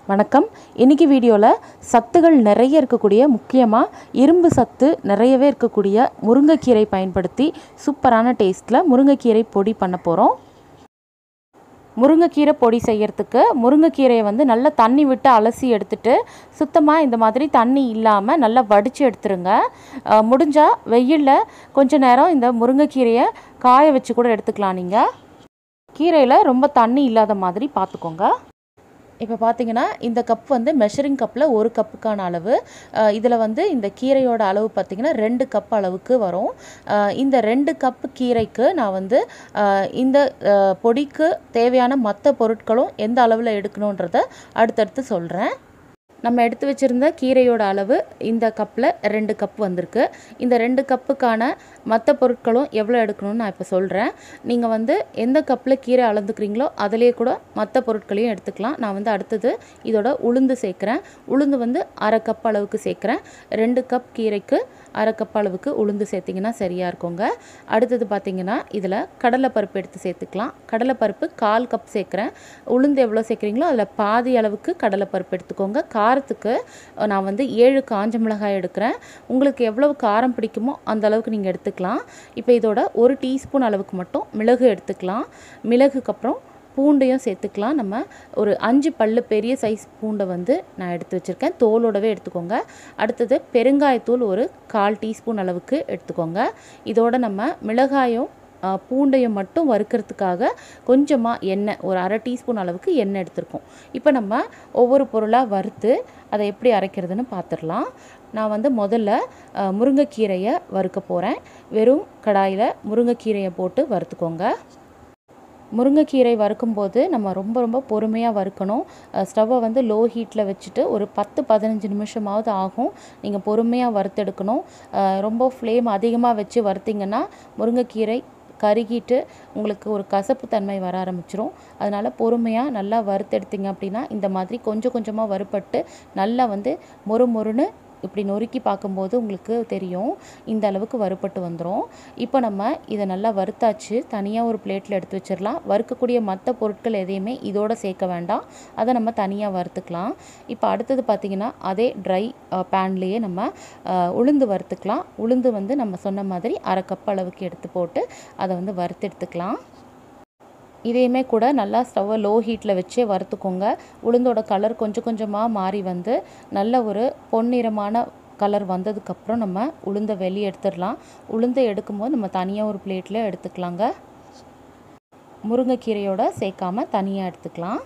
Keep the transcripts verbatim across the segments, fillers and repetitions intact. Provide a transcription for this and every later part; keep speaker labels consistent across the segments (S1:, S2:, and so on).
S1: வணக்கம். இன்னைக்கு வீடியோவில் சத்துகள் நிறைய இருக்கக்கூடிய, முக்கியமாக இரும்பு சத்து நிறையவே இருக்கக்கூடிய முருங்கைக்கீரை பயன்படுத்தி சூப்பரான டேஸ்ட்டில் முருங்கைக்கீரை பொடி பண்ண போகிறோம். முருங்கைக்கீரை பொடி செய்யறதுக்கு முருங்கைக்கீரையை வந்து நல்லா தண்ணி விட்டு அலசி எடுத்துட்டு சுத்தமாக இந்த மாதிரி தண்ணி இல்லாமல் நல்லா வடித்து எடுத்துருங்க. முடிஞ்சால் வெயிலில் கொஞ்ச நேரம் இந்த முருங்கைக்கீரையை காய வச்சு கூட எடுத்துக்கலாம். நீங்கள் கீரையில் ரொம்ப தண்ணி இல்லாத மாதிரி பார்த்துக்கோங்க. இப்போ பார்த்தீங்கன்னா இந்த கப் வந்து மெஷரிங் கப்பில் ஒரு கப்புக்கான அளவு. இதில் வந்து இந்த கீரையோட அளவு பார்த்திங்கன்னா ரெண்டு கப் அளவுக்கு வரும். இந்த ரெண்டு கப்பு கீரைக்கு நான் வந்து இந்த பொடிக்கு தேவையான மற்ற பொருட்களும் எந்த அளவில் எடுக்கணுன்றதை அடுத்தடுத்து சொல்கிறேன். நம்ம எடுத்து வச்சுருந்த கீரையோட அளவு இந்த கப்பில் ரெண்டு கப் வந்திருக்கு. இந்த ரெண்டு கப்புக்கான மற்ற பொருட்களும் எவ்வளோ எடுக்கணும்னு நான் இப்போ சொல்கிறேன். நீங்கள் வந்து எந்த கப்பில் கீரை அளந்துக்கிறீங்களோ அதிலே கூட மற்ற பொருட்களையும் எடுத்துக்கலாம். நான் வந்து அடுத்தது இதோட உளுந்து சேர்க்குறேன். உளுந்து வந்து அரை கப் அளவுக்கு சேர்க்குறேன். ரெண்டு கப் கீரைக்கு அரை கப் அளவுக்கு உளுந்து சேர்த்திங்கன்னா சரியாக இருக்குங்க. அடுத்தது பார்த்திங்கன்னா இதில் கடலைப்பருப்பு எடுத்து சேர்த்துக்கலாம். கடலைப்பருப்பு கால் கப் சேர்க்குறேன். உளுந்து எவ்வளோ சேர்க்குறீங்களோ அதில் பாதி அளவுக்கு கடலைப்பருப்பு எடுத்துக்கோங்க. காரத்துக்கு நான் வந்து ஏழு காஞ்ச மிளகாய் எடுக்கிறேன். உங்களுக்கு எவ்வளவு காரம் பிடிக்குமோ அந்த அளவுக்கு நீங்கள் எடுத்துக்கலாம். இப்போ இதோட ஒரு டீஸ்பூன் அளவுக்கு மட்டும் மிளகு எடுத்துக்கலாம். மிளகுக்கு அப்புறம் பூண்டையும் சேர்த்துக்கலாம். நம்ம ஒரு அஞ்சு பல்லு பெரிய சைஸ் பூண்டை வந்து நான் எடுத்து வச்சுருக்கேன். தோலோடவே எடுத்துக்கோங்க. அடுத்தது பெருங்காயத்தூள் ஒரு கால் டீஸ்பூன் அளவுக்கு எடுத்துக்கோங்க. இதோட நம்ம மிளகாயும் பூண்டையும் மட்டும் வறுக்கிறதுக்காக கொஞ்சமாக எண்ணெய் ஒரு அரை டீஸ்பூன் அளவுக்கு எண்ணெய் எடுத்துருக்கோம். இப்போ நம்ம ஒவ்வொரு பொருளாக வறுத்து அதை எப்படி அரைக்கிறதுன்னு பார்த்துடலாம். நான் வந்து முதல்ல முருங்கைக்கீரையை வறுக்க போகிறேன். வெறும் கடாயில் முருங்கைக்கீரையை போட்டு வறுத்துக்கோங்க. முருங்கைக்கீரை வறுக்கும்போது நம்ம ரொம்ப ரொம்ப பொறுமையாக வறுக்கணும். ஸ்டவ்வை வந்து லோ ஹீட்டில் வச்சுட்டு ஒரு பத்து பதினஞ்சு நிமிஷமாவது ஆகும். நீங்கள் பொறுமையாக வறுத்தெடுக்கணும். ரொம்ப ஃப்ளேம் அதிகமாக வச்சு வறுத்திங்கன்னா முருங்கைக்கீரை கருகிட்டு உங்களுக்கு ஒரு கசப்பு தன்மை வர ஆரம்பிச்சிரும். அதனால் பொறுமையாக நல்லா வறுத்தெடுத்திங்க அப்படின்னா இந்த மாதிரி கொஞ்சம் கொஞ்சமாக வறுபட்டு நல்லா வந்து மொறு மொறுன்னு இப்படி நொறுக்கி பார்க்கும்போது உங்களுக்கு தெரியும் இந்த அளவுக்கு வறுபட்டு வந்துடும். இப்போ நம்ம இதை நல்லா வறுத்தாச்சு. தனியாக ஒரு பிளேட்டில் எடுத்து வச்சிடலாம். வறுக்கக்கூடிய மற்ற பொருட்கள் எதையுமே இதோடு சேர்க்க வேண்டாம். அதை நம்ம தனியாக வறுத்துக்கலாம். இப்போ அடுத்தது பார்த்திங்கன்னா அதே ட்ரை பேன்லேயே நம்ம உளுந்து வறுத்துக்கலாம். உளுந்து வந்து நம்ம சொன்ன மாதிரி அரை கப் அளவுக்கு எடுத்து போட்டு அதை வந்து வறுத்து எடுத்துக்கலாம். இதையுமே கூட நல்லா ஸ்டவ்வை லோ ஹீட்டில் வச்சே வறுத்துக்கோங்க. உளுந்தோட கலர் கொஞ்சம் கொஞ்சமாக மாறி வந்து நல்ல ஒரு பொன்னிறமான கலர் வந்ததுக்கப்புறம் நம்ம உளுந்தை வெளியே எடுத்துடலாம். உளுந்தை எடுக்கும்போது நம்ம தனியாக ஒரு பிளேட்டில் எடுத்துக்கலாங்க. முருங்கைக்கீரையோட சேர்க்காமல் தனியாக எடுத்துக்கலாம்.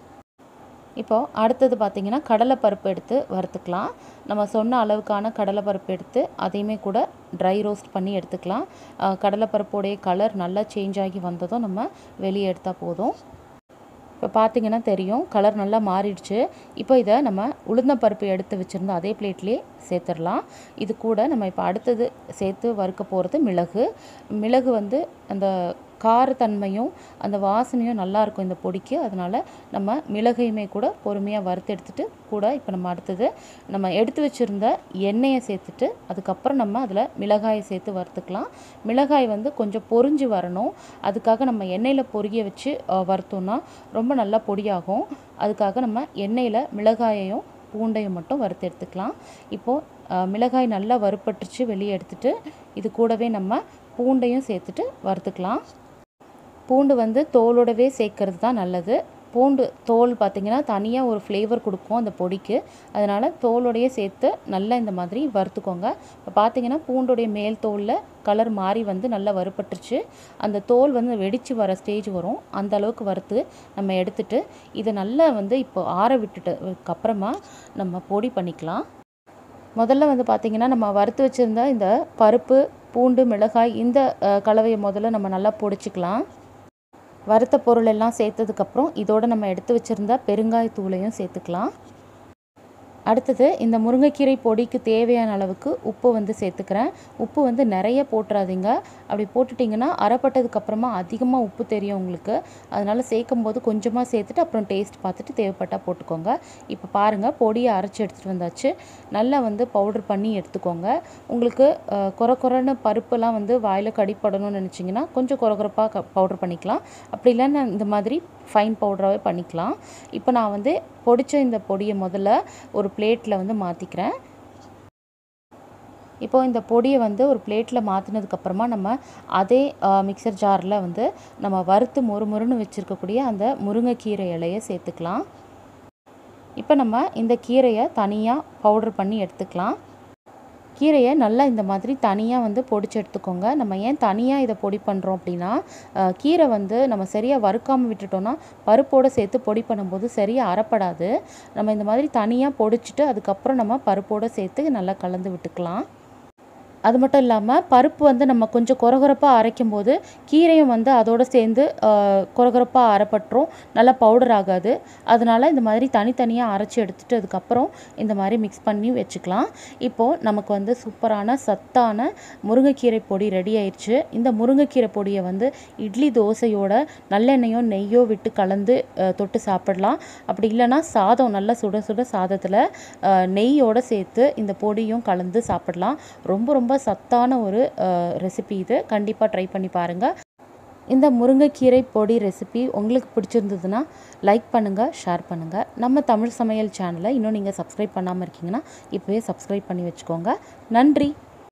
S1: இப்போது அடுத்தது பார்த்திங்கன்னா கடலைப்பருப்பு எடுத்து வறுத்துக்கலாம். நம்ம சொன்ன அளவுக்கான கடலைப்பருப்பு எடுத்து அதையுமே கூட ட்ரை ரோஸ்ட் பண்ணி எடுத்துக்கலாம். கடலைப்பருப்போடைய கலர் நல்லா சேஞ்ச் ஆகி வந்ததும் நம்ம வெளியே எடுத்தால் போதும். இப்போ பார்த்திங்கன்னா தெரியும் கலர் நல்லா மாறிடுச்சு. இப்போ இதை நம்ம உளுந்தம்பருப்பு எடுத்து வச்சுருந்தோம் அதே பிளேட்லேயே சேர்த்துடலாம். இது கூட நம்ம இப்போ அடுத்தது சேர்த்து வறுக்க போகிறது மிளகு. மிளகு வந்து அந்த காரத்தன்மையும் அந்த வாசனையும் நல்லாயிருக்கும் இந்த பொடிக்கு. அதனால் நம்ம மிளகையுமே கூட பொறுமையாக வறுத்து எடுத்துகிட்டு கூட இப்போ நம்ம அடுத்தது நம்ம எடுத்து வச்சுருந்த எண்ணெயை சேர்த்துட்டு அதுக்கப்புறம் நம்ம அதில் மிளகாயை சேர்த்து வறுத்துக்கலாம். மிளகாய் வந்து கொஞ்சம் பொரிஞ்சு வரணும். அதுக்காக நம்ம எண்ணெயில் பொரிய வச்சு வறுத்தோம்னா ரொம்ப நல்லா பொடியாகும். அதுக்காக நம்ம எண்ணெயில் மிளகாயையும் பூண்டையும் மட்டும் வறுத்து எடுத்துக்கலாம். இப்போது மிளகாய் நல்லா வறுப்பட்டுச்சு வெளியே எடுத்துகிட்டு இது கூடவே நம்ம பூண்டையும் சேர்த்துட்டு வறுத்துக்கலாம். பூண்டு வந்து தோலோடவே சேர்க்கறது தான் நல்லது. பூண்டு தோல் பார்த்திங்கன்னா தனியாக ஒரு ஃப்ளேவர் கொடுக்கும் அந்த பொடிக்கு. அதனால் தோலோடையே சேர்த்து நல்லா இந்த மாதிரி வறுத்துக்கோங்க. இப்போ பார்த்திங்கன்னா பூண்டுடைய மேல் தோலில் கலர் மாறி வந்து நல்லா வறுப்பட்டுருச்சு. அந்த தோல் வந்து வெடித்து வர ஸ்டேஜ் வரும். அந்த அளவுக்கு வறுத்து நம்ம எடுத்துட்டு இதை நல்லா வந்து இப்போ ஆற விட்டுட்டு அப்புறமா நம்ம பொடி பண்ணிக்கலாம். முதல்ல வந்து பார்த்திங்கன்னா நம்ம வறுத்து வச்சுருந்த இந்த பருப்பு பூண்டு மிளகாய் இந்த கலவையை முதல்ல நம்ம நல்லா பொடிச்சிக்கலாம். வறுத்த பொருள் எல்லாம் சேர்த்ததுக்கப்புறம் இதோடு நம்ம எடுத்து வச்சுருந்த பெருங்காயத்தூளையும் சேர்த்துக்கலாம். அடுத்தது இந்த முருங்கைக்கீரை பொடிக்கு தேவையான அளவுக்கு உப்பு வந்து சேர்த்துக்கிறேன். உப்பு வந்து நிறைய போட்டுறாதீங்க. அப்படி போட்டுட்டிங்கன்னா அரைப்பட்டதுக்கப்புறமா அதிகமாக உப்பு தெரியும் உங்களுக்கு. அதனால் சேர்க்கும்போது கொஞ்சமாக சேர்த்துட்டு அப்புறம் டேஸ்ட் பார்த்துட்டு தேவைப்பட்டால் போட்டுக்கோங்க. இப்போ பாருங்கள், பொடியை அரைச்சி எடுத்துகிட்டு வந்தாச்சு. நல்லா வந்து பவுடர் பண்ணி எடுத்துக்கோங்க. உங்களுக்கு கொர கொரன்னு பருப்புலாம் வந்து வாயில் கடிப்படணும்னு நினச்சிங்கன்னா கொஞ்சம் கொரகொரப்பாக க பவுடர் பண்ணிக்கலாம். அப்படி இல்லைன்னா இந்த மாதிரி ஃபைன் பவுடராகவே பண்ணிக்கலாம். இப்போ நான் வந்து பொடிச்ச இந்த பொடியை முதல்ல ஒரு பிளேட்டில் வந்து மாற்றிக்கிறேன். இப்போ இந்த பொடியை வந்து ஒரு பிளேட்டில் மாற்றினதுக்கப்புறமா நம்ம அதே மிக்சர் ஜாரில் வந்து நம்ம வறுத்து மொறு மொறுன்னு வச்சுருக்கக்கூடிய அந்த முருங்கைக்கீரை இலையை சேர்த்துக்கலாம். இப்போ நம்ம இந்த கீரையை தனியாக பவுடர் பண்ணி எடுத்துக்கலாம். கீரையை நல்லா இந்த மாதிரி தனியாக வந்து பொடிச்சு எடுத்துக்கோங்க. நம்ம ஏன் தனியாக இதை பொடி பண்ணுறோம் அப்படின்னா, கீரை வந்து நம்ம சரியாக வறுக்காமல் விட்டுட்டோன்னா பருப்போடு சேர்த்து பொடி பண்ணும்போது சரியாக அரைப்படாது. நம்ம இந்த மாதிரி தனியாக பொடிச்சிட்டு அதுக்கப்புறம் நம்ம பருப்போடு சேர்த்து நல்லா கலந்து விட்டுக்கலாம். அது மட்டும் இல்லாமல் பருப்பு வந்து நம்ம கொஞ்சம் கொரகொரப்பாக அரைக்கும் போது கீரையும் வந்து அதோடு சேர்ந்து கொரகொரப்பாக அரைப்பட்டுரும், நல்லா பவுடர் ஆகாது. அதனால் இந்த மாதிரி தனித்தனியாக அரைச்சி எடுத்துகிட்டு அதுக்கப்புறம் இந்த மாதிரி மிக்ஸ் பண்ணி வச்சுக்கலாம். இப்போது நமக்கு வந்து சூப்பரான சத்தான முருங்கைக்கீரை பொடி ரெடி ஆயிடுச்சு. இந்த முருங்கைக்கீரை பொடியை வந்து இட்லி தோசையோட நல்லெண்ணெயோ நெய்யோ விட்டு கலந்து தொட்டு சாப்பிடலாம். அப்படி இல்லைன்னா சாதம் நல்லா சுட சுட சாதத்தில் நெய்யோடு சேர்த்து இந்த பொடியும் கலந்து சாப்பிடலாம். ரொம்ப ரொம்ப சத்தான ஒரு ரெசிபி இது. கண்டிப்பாக ட்ரை பண்ணி பாருங்கள். இந்த முருங்கைக்கீரை பொடி ரெசிபி உங்களுக்கு பிடிச்சிருந்ததுன்னா லைக் பண்ணுங்கள், ஷேர் பண்ணுங்கள். நம்ம தமிழ் சமையல் சேனலை இன்னும் நீங்கள் சப்ஸ்கிரைப் பண்ணாமல் இருக்கீங்கன்னா இப்போவே சப்ஸ்கிரைப் பண்ணி வச்சுக்கோங்க. நன்றி.